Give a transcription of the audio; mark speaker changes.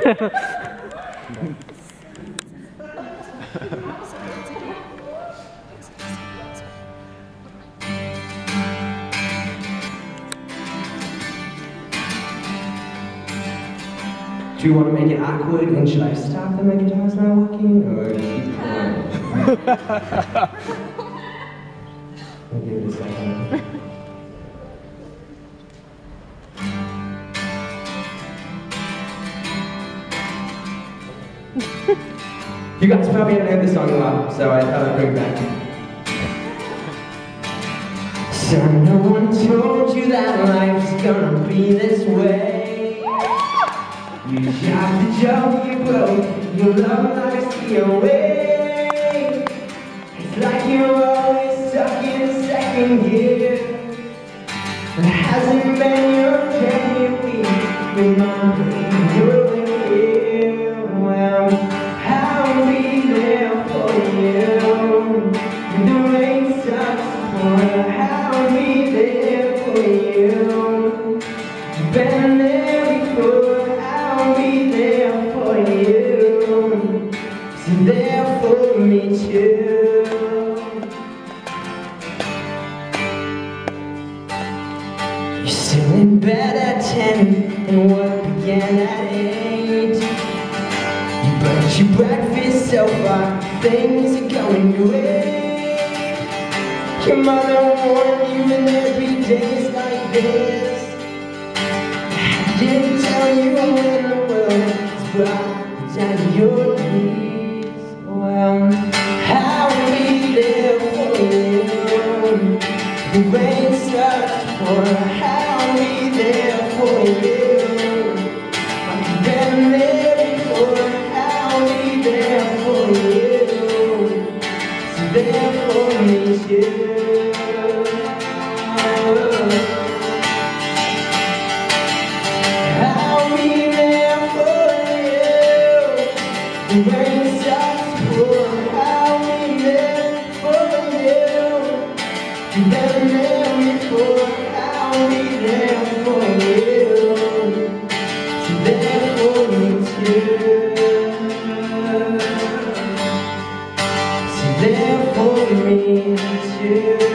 Speaker 1: Do you want to make it awkward, and should I stop that my guitar's not working, or keep playing? I'll give it a second. You guys probably haven't heard this song a lot, so I thought I'd bring it back. Son, no one told you that life's gonna be this way. You dropped the joke, you broke, your love life's the away. It's like you're always stuck in second gear. It hasn't been your day week, your mom, you're here. Well, I'll be there for you. When the rain starts to pour, I'll be there for you. You've been there before. I'll be there for you, so there for me too. You're still in bed at 10 and work began at 8. You burnt your breakfast so far, things are going great. Your mother warned you and there'd be days like this. Didn't tell you when the world is brought down your knees. Well, I'll be there for you. The rain starts to pour. I'll be there for you. I've been there before. I'll be there for you. So there for me too. The rain starts to pour, I'll be there for you. You've been there before, I'll be there for you. So there for me too. So there for me too.